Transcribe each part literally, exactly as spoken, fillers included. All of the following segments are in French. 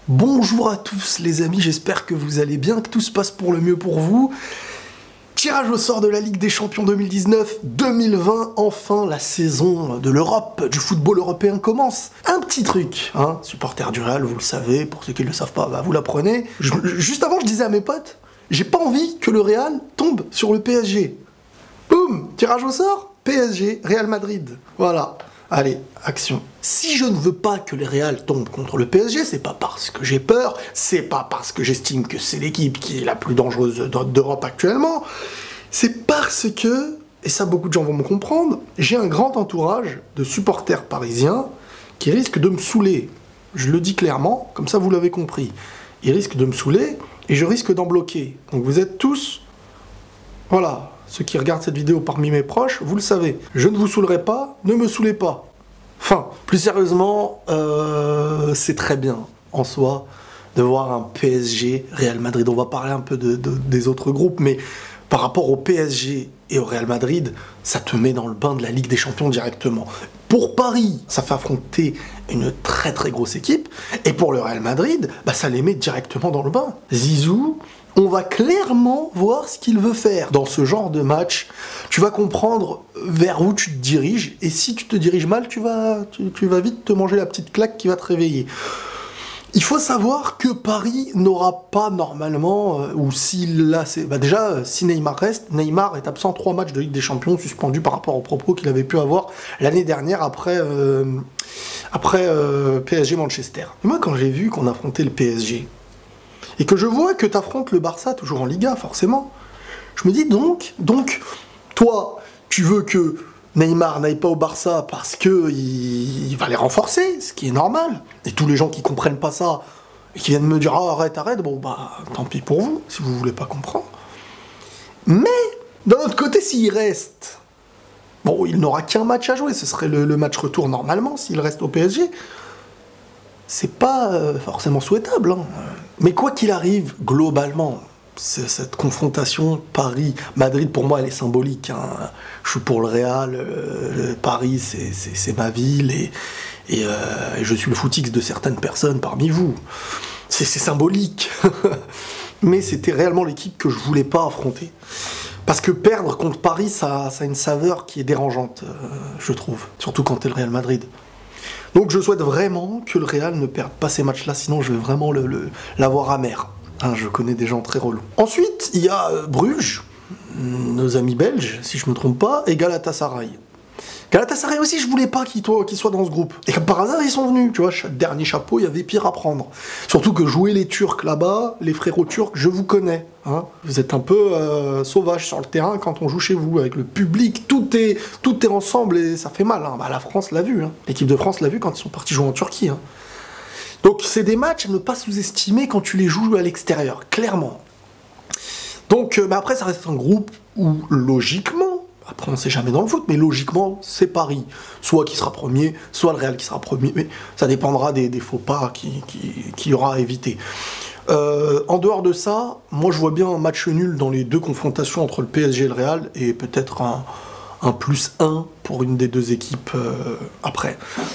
Bonjour à tous les amis, j'espère que vous allez bien, que tout se passe pour le mieux pour vous. Tirage au sort de la Ligue des Champions deux mille dix-neuf deux mille vingt, enfin la saison de l'Europe, du football européen commence. Un petit truc, hein, supporter du Real, vous le savez, pour ceux qui ne le savent pas, bah, vous l'apprenez. Je, juste avant, je disais à mes potes, j'ai pas envie que le Real tombe sur le P S G. Boum, tirage au sort, P S G, Real Madrid, voilà. Allez, action. Si je ne veux pas que les Real tombent contre le P S G, c'est pas parce que j'ai peur, c'est pas parce que j'estime que c'est l'équipe qui est la plus dangereuse d'Europe actuellement, c'est parce que, et ça beaucoup de gens vont me comprendre, j'ai un grand entourage de supporters parisiens qui risquent de me saouler. Je le dis clairement, comme ça vous l'avez compris. Ils risquent de me saouler et je risque d'en bloquer. Donc vous êtes tous, voilà, ceux qui regardent cette vidéo parmi mes proches, vous le savez. Je ne vous saoulerai pas, ne me saoulez pas. Enfin, plus sérieusement, euh, c'est très bien, en soi, de voir un P S G, Real Madrid. On va parler un peu de, de, des autres groupes, mais par rapport au P S G et au Real Madrid, ça te met dans le bain de la Ligue des Champions directement. Pour Paris, ça fait affronter une très très grosse équipe, et pour le Real Madrid, bah, ça les met directement dans le bain. Zizou, on va clairement voir ce qu'il veut faire dans ce genre de match. Tu vas comprendre vers où tu te diriges, et si tu te diriges mal, tu vas, tu, tu vas vite te manger la petite claque qui va te réveiller. Il faut savoir que Paris n'aura pas normalement, euh, ou s'il l'a, bah déjà, si Neymar reste, Neymar est absent trois matchs de Ligue des Champions, suspendu par rapport aux propos qu'il avait pu avoir l'année dernière après, euh, après euh, P S G Manchester. Et moi, quand j'ai vu qu'on affrontait le P S G, et que je vois que tu affrontes le Barça, toujours en Liga, forcément, je me dis donc, donc, toi, tu veux que Neymar n'aille pas au Barça parce qu'il il va les renforcer, ce qui est normal. Et tous les gens qui comprennent pas ça, et qui viennent me dire oh, « arrête, arrête », bon bah, tant pis pour vous, si vous voulez pas comprendre. Mais, d'un autre côté, s'il reste, bon, il n'aura qu'un match à jouer, ce serait le, le match retour normalement, s'il reste au P S G. C'est pas euh, forcément souhaitable, hein. Mais quoi qu'il arrive, globalement, cette confrontation Paris-Madrid, pour moi, elle est symbolique, hein. Je suis pour le Real, euh, Paris, c'est ma ville, et, et, euh, et je suis le footix de certaines personnes parmi vous. C'est symbolique. Mais c'était réellement l'équipe que je voulais pas affronter. Parce que perdre contre Paris, ça, ça a une saveur qui est dérangeante, euh, je trouve. Surtout quand t'es le Real Madrid. Donc je souhaite vraiment que le Real ne perde pas ces matchs-là, sinon je vais vraiment l'avoir le, le, amer. Hein, je connais des gens très relous. Ensuite, il y a euh, Bruges, nos amis belges, si je me trompe pas, et Galatasaray. Galatasaray aussi, je voulais pas qu'ils qu'ils soient dans ce groupe. Et comme par hasard, ils sont venus, tu vois, dernier chapeau, il y avait pire à prendre. Surtout que jouer les Turcs là-bas, les frérots turcs, je vous connais. Hein. Vous êtes un peu euh, sauvages sur le terrain quand on joue chez vous, avec le public, tout est, tout est ensemble et ça fait mal. Hein. Bah, la France l'a vu, hein. L'équipe de France l'a vu quand ils sont partis jouer en Turquie. Hein. Donc c'est des matchs à ne pas sous-estimer quand tu les joues à l'extérieur, clairement. Donc euh, bah après, ça reste un groupe où, logiquement, après on sait jamais dans le foot, mais logiquement, c'est Paris. Soit qui sera premier, soit le Real qui sera premier, mais ça dépendra des, des faux pas qu'il qui, qui y aura à éviter. Euh, en dehors de ça, moi je vois bien un match nul dans les deux confrontations entre le P S G et le Real, et peut-être un, un plus un pour une des deux équipes euh, après.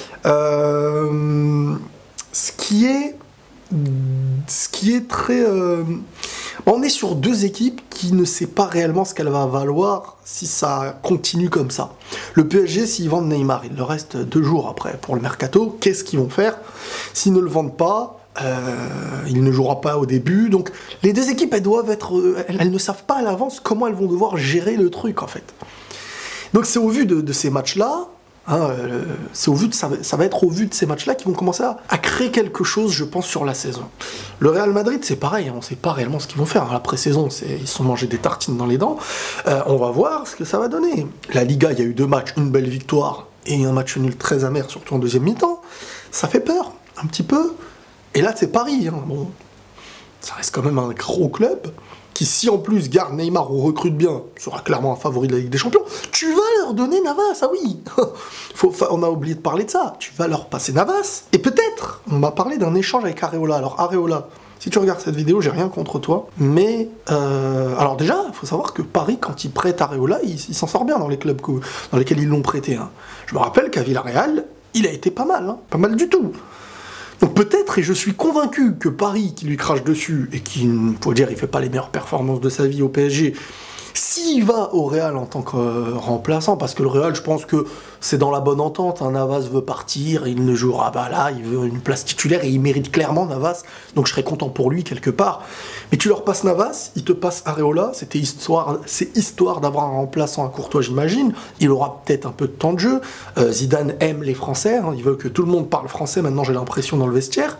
Euh, ce qui est... Ce qui est très... Euh... On est sur deux équipes qui ne sait pas réellement ce qu'elle va valoir si ça continue comme ça. Le P S G, s'ils vendent Neymar, il leur reste deux jours après pour le mercato, qu'est-ce qu'ils vont faire? S'ils ne le vendent pas, euh, il ne jouera pas au début. Donc les deux équipes, elles doivent être... Elles, elles ne savent pas à l'avance comment elles vont devoir gérer le truc, en fait. Donc c'est au vu de, de ces matchs-là, Hein, euh, c'est au vu de, ça, ça va être au vu de ces matchs-là qu'ils vont commencer à, à créer quelque chose, je pense, sur la saison. Le Real Madrid, c'est pareil, hein, on ne sait pas réellement ce qu'ils vont faire. La pré-saison, ils se sont mangés des tartines dans les dents. Euh, on va voir ce que ça va donner. La Liga, il y a eu deux matchs, une belle victoire et un match nul très amer, surtout en deuxième mi-temps. Ça fait peur, un petit peu. Et là, c'est Paris. Hein, bon, ça reste quand même un gros club qui, si en plus garde Neymar ou recrute bien, sera clairement un favori de la Ligue des Champions, tu vas leur donner Navas, ah oui. Faut, on a oublié de parler de ça. Tu vas leur passer Navas. Et peut-être, on m'a parlé d'un échange avec Areola. Alors Areola, si tu regardes cette vidéo, j'ai rien contre toi. Mais, euh, alors déjà, il faut savoir que Paris, quand il prête Areola, il, il s'en sort bien dans les clubs que, dans lesquels ils l'ont prêté. Hein. Je me rappelle qu'à Villarreal, il a été pas mal. Hein. Pas mal du tout. Donc peut-être, et je suis convaincu que Paris, qui lui crache dessus, et qui, faut dire, il fait pas les meilleures performances de sa vie au P S G, s'il va au Real en tant que euh, remplaçant, parce que le Real, je pense que c'est dans la bonne entente, hein, Navas veut partir, il ne jouera pas là, il veut une place titulaire, et il mérite clairement Navas, donc je serais content pour lui quelque part. Mais tu leur passes Navas, il te passe Areola, c'était histoire, c'est histoire d'avoir un remplaçant à Courtois, j'imagine, il aura peut-être un peu de temps de jeu, euh, Zidane aime les Français, hein, il veut que tout le monde parle français, maintenant j'ai l'impression dans le vestiaire.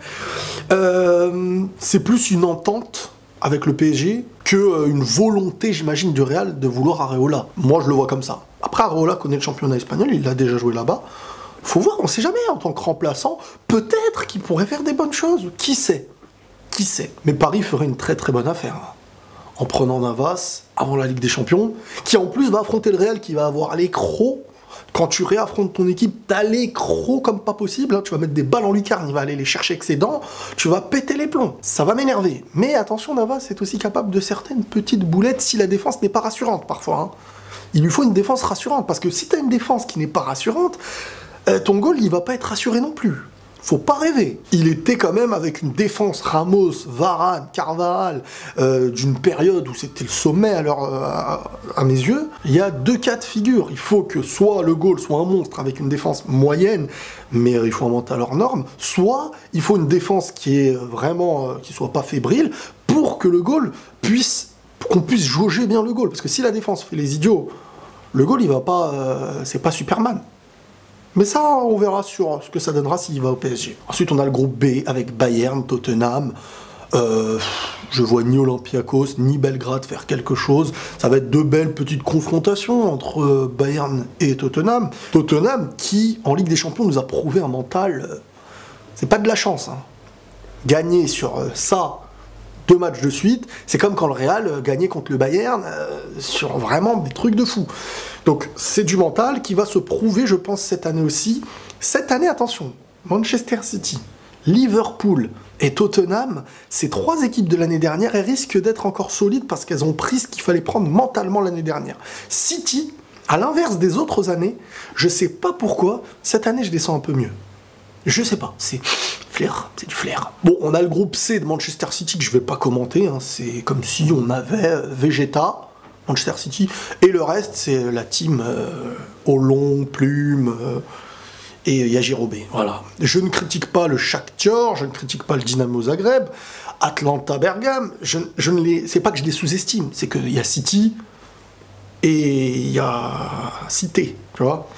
Euh, c'est plus une entente avec le P S G que euh, une volonté, j'imagine, du Real de vouloir Areola. Moi, je le vois comme ça. Après, Areola connaît le championnat espagnol, il a déjà joué là-bas. Faut voir, on sait jamais, en tant que remplaçant, peut-être qu'il pourrait faire des bonnes choses. Qui sait? Qui sait? Mais Paris ferait une très très bonne affaire. En prenant Navas avant la Ligue des Champions, qui en plus va affronter le Real, qui va avoir les crocs. Quand tu réaffrontes ton équipe, t'as les crocs comme pas possible, hein. Tu vas mettre des balles en lucarne, il va aller les chercher avec ses dents, tu vas péter les plombs. Ça va m'énerver. Mais attention, Navas est aussi capable de certaines petites boulettes si la défense n'est pas rassurante parfois. Hein. Il lui faut une défense rassurante, parce que si t'as une défense qui n'est pas rassurante, euh, ton goal, il va pas être rassuré non plus. Faut pas rêver. Il était quand même avec une défense Ramos, Varane, Carvajal, euh, d'une période où c'était le sommet à, leur, à, à mes yeux. Il y a deux cas de figure. Il faut que soit le goal soit un monstre avec une défense moyenne, mais euh, il faut un mental hors norme, soit il faut une défense qui est vraiment, euh, qui soit pas fébrile, pour que le goal puisse, qu'on puisse jauger bien le goal. Parce que si la défense fait les idiots, le goal il va pas, euh, c'est pas Superman. Mais ça, on verra sur ce que ça donnera s'il va au P S G. Ensuite, on a le groupe B avec Bayern, Tottenham. Euh, je vois ni Olympiakos, ni Belgrade faire quelque chose. Ça va être deux belles petites confrontations entre Bayern et Tottenham. Tottenham qui, en Ligue des Champions, nous a prouvé un mental... Euh, c'est pas de la chance. Hein. Gagner sur euh, ça... deux matchs de suite, c'est comme quand le Real euh, gagnait contre le Bayern euh, sur vraiment des trucs de fou. Donc c'est du mental qui va se prouver, je pense, cette année aussi. Cette année, attention, Manchester City, Liverpool et Tottenham, ces trois équipes de l'année dernière, elles risquent d'être encore solides parce qu'elles ont pris ce qu'il fallait prendre mentalement l'année dernière. City, à l'inverse des autres années, je sais pas pourquoi, cette année je les sens un peu mieux. Je sais pas, c'est flair, c'est du flair. Bon, on a le groupe C de Manchester City que je vais pas commenter, hein. C'est comme si on avait Vegeta, Manchester City, et le reste c'est la team euh, au long, Plume euh, et Yajirobe. Voilà. Je ne critique pas le Shakhtar, je ne critique pas le Dynamo Zagreb, Atlanta Bergame, je, je ne les, c'est pas que je les sous-estime, c'est qu'il y a City et il y a Cité, tu vois.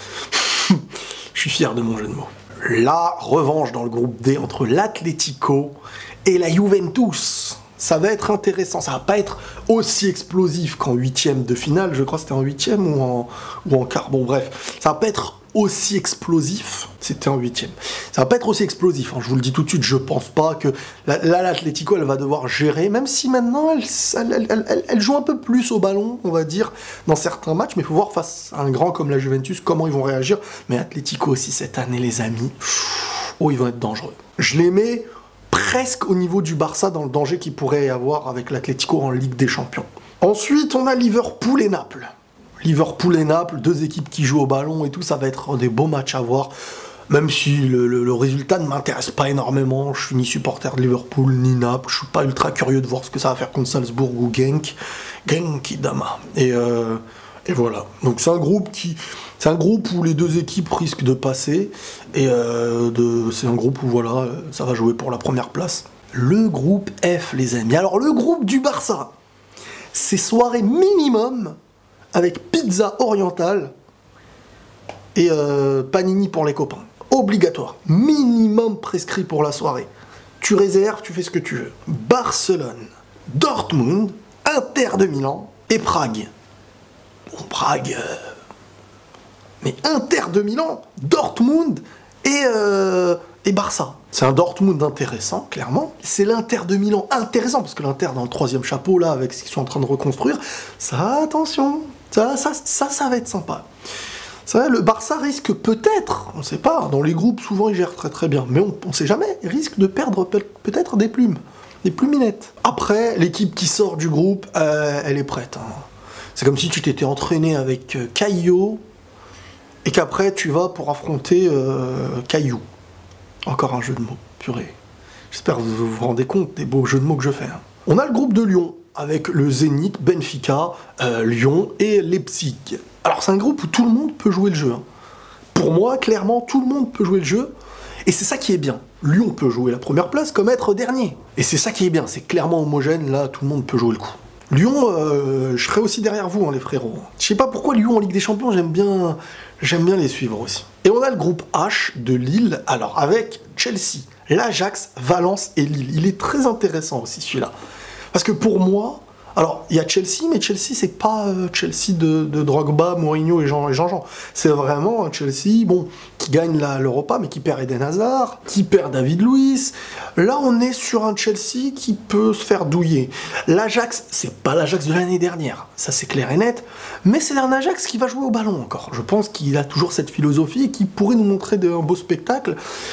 Je suis fier de mon jeu de mots. La revanche dans le groupe D entre l'Atlético et la Juventus. Ça va être intéressant. Ça va pas être aussi explosif qu'en huitième de finale. Je crois que c'était en huitième ou en, ou en quart. Bon, bref. Ça va pas être aussi explosif. C'était en huitième. Ça va pas être aussi explosif. Hein. Je vous le dis tout de suite. Je pense pas que... Là, l'Atlético, elle va devoir gérer. Même si maintenant, elle, elle, elle, elle, elle joue un peu plus au ballon, on va dire, dans certains matchs. Mais il faut voir face à un grand comme la Juventus, comment ils vont réagir. Mais Atlético aussi, cette année, les amis, oh, ils vont être dangereux. Je les mets... presque au niveau du Barça dans le danger qu'il pourrait y avoir avec l'Atlético en Ligue des Champions. Ensuite, on a Liverpool et Naples. Liverpool et Naples, deux équipes qui jouent au ballon et tout, ça va être des beaux matchs à voir. Même si le, le, le résultat ne m'intéresse pas énormément, je suis ni supporter de Liverpool ni Naples, je suis pas ultra curieux de voir ce que ça va faire contre Salzbourg ou Genk. Genk Dama. Et, euh, et voilà. Donc c'est un groupe qui... C'est un groupe où les deux équipes risquent de passer, et euh, de, c'est un groupe où voilà, ça va jouer pour la première place. Le groupe F, les amis. Alors le groupe du Barça, c'est soirée minimum avec pizza orientale et euh, panini pour les copains. Obligatoire. Minimum prescrit pour la soirée. Tu réserves, tu fais ce que tu veux. Barcelone, Dortmund, Inter de Milan et Prague. Bon, Prague... Euh... Mais Inter de Milan, Dortmund et, euh, et Barça. C'est un Dortmund intéressant, clairement. C'est l'Inter de Milan intéressant, parce que l'Inter dans le troisième chapeau, là, avec ce qu'ils sont en train de reconstruire, ça, attention, ça, ça, ça, ça va être sympa. Ça, le Barça risque peut-être, on ne sait pas, dans les groupes, souvent, ils gèrent très très bien, mais on ne sait jamais, il risque de perdre peut-être des plumes, des pluminettes. Après, l'équipe qui sort du groupe, euh, elle est prête. Hein. C'est comme si tu t'étais entraîné avec euh, Caillot, et qu'après tu vas pour affronter euh, Caillou. Encore un jeu de mots, purée. J'espère que vous vous rendez compte des beaux jeux de mots que je fais. Hein. On a le groupe de Lyon, avec le Zénith, Benfica, euh, Lyon et Leipzig. Alors c'est un groupe où tout le monde peut jouer le jeu. Hein. Pour moi, clairement, tout le monde peut jouer le jeu. Et c'est ça qui est bien. Lyon peut jouer la première place comme être dernier. Et c'est ça qui est bien, c'est clairement homogène, là, tout le monde peut jouer le coup. Lyon, euh, je serai aussi derrière vous, hein, les frérots. Je sais pas pourquoi Lyon en Ligue des Champions, j'aime bien, j'aime bien les suivre aussi. Et on a le groupe H de Lille, alors avec Chelsea, l'Ajax, Valence et Lille. Il est très intéressant aussi celui-là. Parce que pour moi, alors il y a Chelsea, mais Chelsea c'est pas euh, Chelsea de, de Drogba, Mourinho et Jean-Jean. Jean c'est vraiment un Chelsea, bon, qui gagne l'Europa, mais qui perd Eden Hazard, qui perd David Luiz. Là on est sur un Chelsea qui peut se faire douiller. L'Ajax, c'est pas l'Ajax de l'année dernière, ça c'est clair et net, mais c'est un Ajax qui va jouer au ballon encore. Je pense qu'il a toujours cette philosophie et qui pourrait nous montrer un beau spectacle.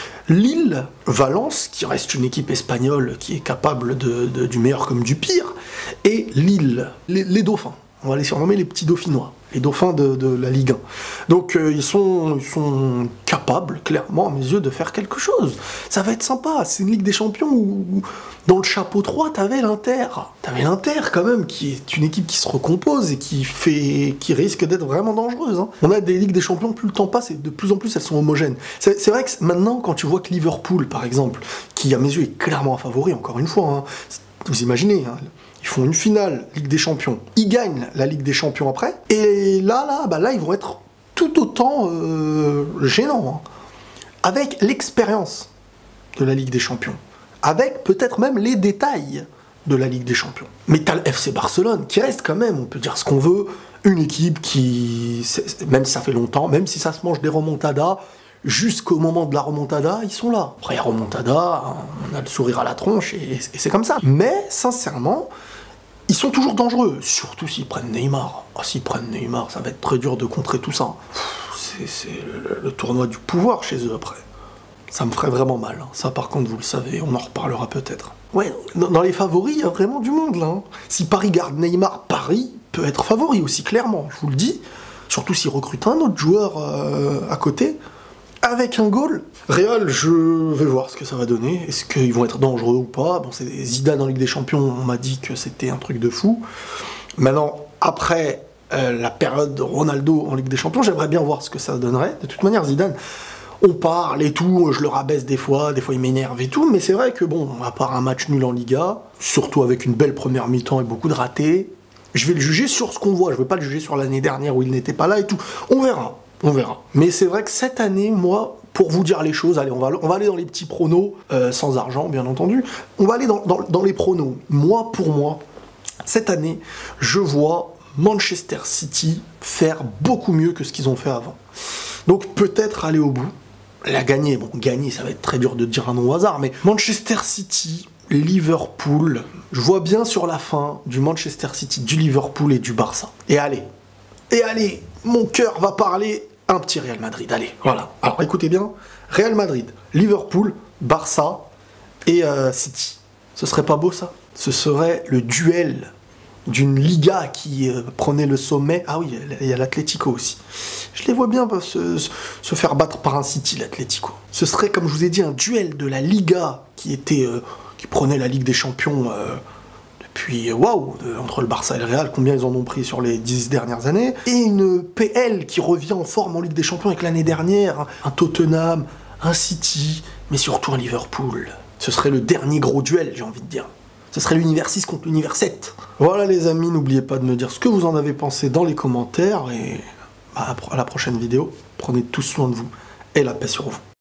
Lille, Valence, qui reste une équipe espagnole qui est capable de, de, du meilleur comme du pire, et Lille, les, les dauphins, on va les surnommer les petits dauphinois, les dauphins de, de la Ligue un. Donc euh, ils, sont, ils sont capables, clairement, à mes yeux, de faire quelque chose. Ça va être sympa, c'est une Ligue des Champions où, où dans le chapeau trois, t'avais l'Inter. T'avais l'Inter, quand même, qui est une équipe qui se recompose et qui, fait, qui risque d'être vraiment dangereuse. Hein. On a des Ligues des Champions, plus le temps passe, et de plus en plus, elles sont homogènes. C'est vrai que maintenant, quand tu vois que Liverpool, par exemple, qui, à mes yeux, est clairement un favori, encore une fois, hein, vous imaginez, hein, ils font une finale Ligue des Champions, ils gagnent la Ligue des Champions après, et là, là, bah là, ils vont être tout autant euh, gênants, hein, avec l'expérience de la Ligue des Champions, avec peut-être même les détails de la Ligue des Champions. Mais t'as le F C Barcelone, qui reste quand même, on peut dire ce qu'on veut, une équipe qui, même si ça fait longtemps, même si ça se mange des remontadas, jusqu'au moment de la remontada, ils sont là. Après, la remontada, on a le sourire à la tronche, et, et c'est comme ça. Mais, sincèrement, ils sont toujours dangereux, surtout s'ils prennent Neymar. Oh, s'ils prennent Neymar, ça va être très dur de contrer tout ça. C'est le, le tournoi du pouvoir chez eux, après. Ça me ferait vraiment mal. Hein. Ça, par contre, vous le savez, on en reparlera peut-être. Ouais, dans, dans les favoris, il y a vraiment du monde, là. Hein. Si Paris garde Neymar, Paris peut être favori aussi, clairement, je vous le dis. Surtout s'ils recrutent un autre joueur euh, à côté. Avec un goal. Real, je vais voir ce que ça va donner. Est-ce qu'ils vont être dangereux ou pas? Bon, c'est Zidane en Ligue des Champions, on m'a dit que c'était un truc de fou. Maintenant, après euh, la période de Ronaldo en Ligue des Champions, j'aimerais bien voir ce que ça donnerait. De toute manière, Zidane, on parle et tout, je le rabaisse des fois, des fois il m'énerve et tout, mais c'est vrai que bon, à part un match nul en Liga, surtout avec une belle première mi-temps et beaucoup de ratés, je vais le juger sur ce qu'on voit, je ne vais pas le juger sur l'année dernière où il n'était pas là et tout. On verra. On verra. Mais c'est vrai que cette année, moi, pour vous dire les choses, allez, on va, on va aller dans les petits pronos, euh, sans argent, bien entendu. On va aller dans, dans, dans les pronos. Moi, pour moi, cette année, je vois Manchester City faire beaucoup mieux que ce qu'ils ont fait avant. Donc peut-être aller au bout. La gagner, bon, gagner, ça va être très dur de dire un nom au hasard, mais Manchester City, Liverpool, je vois bien sur la fin du Manchester City, du Liverpool et du Barça. Et allez, et allez, mon cœur va parler un petit Real Madrid. Allez, voilà. Alors écoutez bien, Real Madrid, Liverpool, Barça et euh, City. Ce serait pas beau ça? Ce serait le duel d'une Liga qui euh, prenait le sommet. Ah oui, il y a l'Atlético aussi. Je les vois bien se, se faire battre par un City, l'Atlético. Ce serait, comme je vous ai dit, un duel de la Liga qui était, euh, qui prenait la Ligue des Champions euh, depuis, waouh, entre le Barça et le Real, combien ils en ont pris sur les dix dernières années. Et une P L qui revient en forme en Ligue des Champions avec l'année dernière, un Tottenham, un City, mais surtout un Liverpool. Ce serait le dernier gros duel, j'ai envie de dire. Ce serait l'univers six contre l'univers sept. Voilà les amis, n'oubliez pas de me dire ce que vous en avez pensé dans les commentaires, et bah, à la prochaine vidéo. Prenez tous soin de vous, et la paix sur vous.